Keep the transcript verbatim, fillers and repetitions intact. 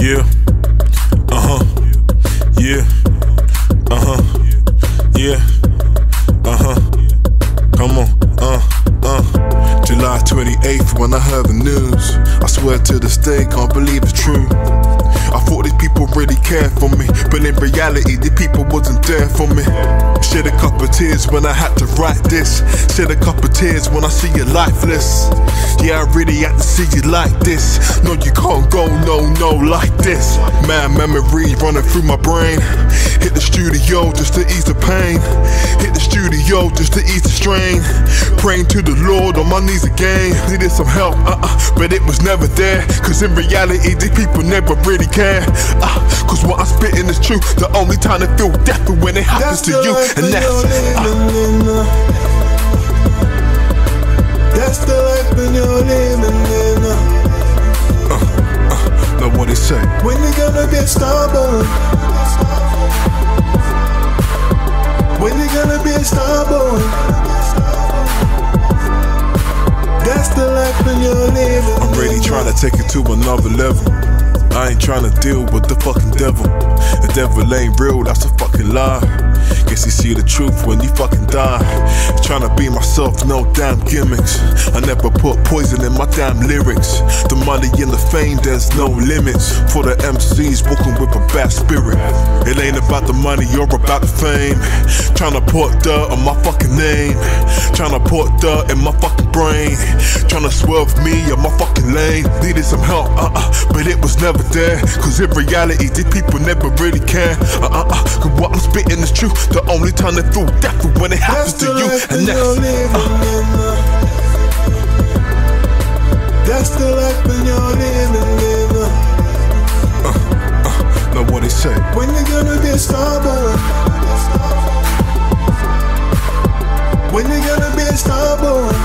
Yeah. Uh-huh. Yeah. Uh-huh. Yeah. Uh-huh. Come on. Uh. Uh. July twenty-eighth when I heard the news, I swear to this day, can't believe it's true. I thought these people really cared for me, but in reality, these people wasn't there for me. Shed a couple tears when I had to write this. Shed a couple tears when I see you lifeless. Yeah, I really had to see you like this. No, you can't go, no, no, like this. Mad memories running through my brain. Hit the studio just to ease the pain. Hit the studio just to ease the strain. Praying to the Lord on my knees again. Needed some help, uh-uh, but it was never there. Cause in reality, these people never really care. Uh, Cause what I'm spitting is true. The only time they feel death is when it happens to you. And that's uh, That's the life when you're living in. uh, uh, Know what they say. When you gonna be a starboy? When you gonna be a starboy? That's the life when you're living. I'm really trying to take it to another level. I ain't trying to deal with the fucking devil. The devil ain't real, that's a fucking lie. Guess you see the truth when you fucking die. Trying to be myself, no damn gimmicks. I never put poison in my damn lyrics. The money and the fame, there's no limits. For the M Cs walking with a bad spirit. It ain't about the money or about the fame. Trying to put dirt on my fucking name. Trying to put dirt in my fucking brain. Trying to swerve me on my fucking lane. Needed some help, uh-uh, but it was never there. Cause in reality, these people never really care. Uh-uh, cause what I'm spitting is true. The only time they feel death is when it happens to you. And that's uh. That's the life when you're living in. Uh, uh, know what they say. When you gonna be a starboy? When you gonna be a starboy?